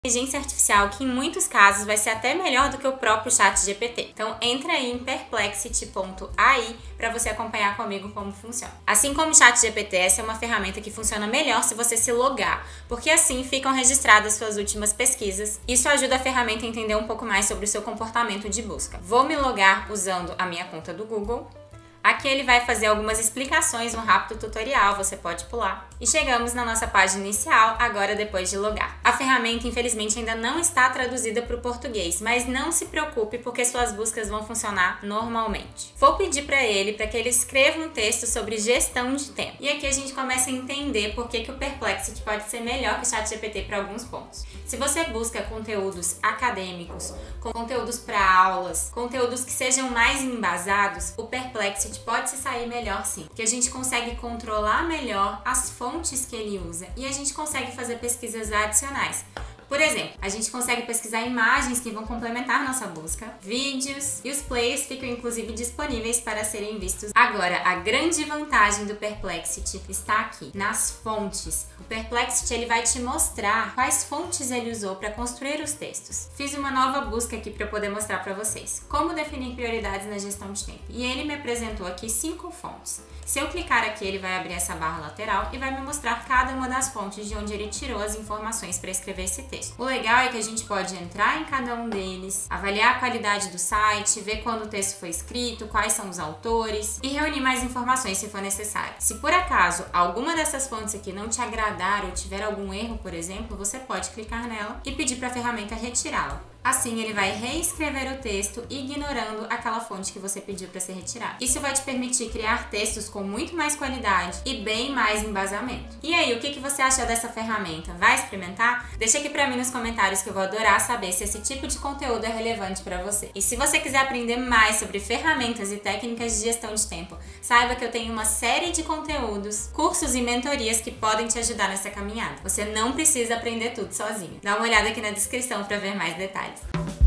Inteligência artificial que em muitos casos vai ser até melhor do que o próprio ChatGPT. Então entra aí em perplexity.ai para você acompanhar comigo como funciona. Assim como o ChatGPT, essa é uma ferramenta que funciona melhor se você se logar, porque assim ficam registradas suas últimas pesquisas. Isso ajuda a ferramenta a entender um pouco mais sobre o seu comportamento de busca. Vou me logar usando a minha conta do Google. Aqui ele vai fazer algumas explicações, um rápido tutorial, você pode pular. E chegamos na nossa página inicial, agora depois de logar. A ferramenta, infelizmente, ainda não está traduzida para o português, mas não se preocupe porque suas buscas vão funcionar normalmente. Vou pedir para que ele escreva um texto sobre gestão de tempo. E aqui a gente começa a entender por que o Perplexity pode ser melhor que o ChatGPT para alguns pontos. Se você busca conteúdos acadêmicos, conteúdos para aulas, conteúdos que sejam mais embasados, o Perplexity pode se sair melhor sim, porque a gente consegue controlar melhor as fontes que ele usa e a gente consegue fazer pesquisas adicionais. Por exemplo, a gente consegue pesquisar imagens que vão complementar nossa busca, vídeos, e os players ficam inclusive disponíveis para serem vistos. Agora, a grande vantagem do Perplexity está aqui, nas fontes. O Perplexity ele vai te mostrar quais fontes ele usou para construir os textos. Fiz uma nova busca aqui para poder mostrar para vocês como definir prioridades na gestão de tempo. E ele me apresentou aqui 5 fontes. Se eu clicar aqui, ele vai abrir essa barra lateral e vai me mostrar cada uma das fontes de onde ele tirou as informações para escrever esse texto. O legal é que a gente pode entrar em cada um deles, avaliar a qualidade do site, ver quando o texto foi escrito, quais são os autores e reunir mais informações se for necessário. Se por acaso alguma dessas fontes aqui não te agradar ou tiver algum erro, por exemplo, você pode clicar nela e pedir para a ferramenta retirá-la. Assim, ele vai reescrever o texto ignorando aquela fonte que você pediu para ser retirada. Isso vai te permitir criar textos com muito mais qualidade e bem mais embasamento. E aí, o que você achou dessa ferramenta? Vai experimentar? Deixa aqui para mim nos comentários que eu vou adorar saber se esse tipo de conteúdo é relevante para você. E se você quiser aprender mais sobre ferramentas e técnicas de gestão de tempo, saiba que eu tenho uma série de conteúdos, cursos e mentorias que podem te ajudar nessa caminhada. Você não precisa aprender tudo sozinho. Dá uma olhada aqui na descrição para ver mais detalhes.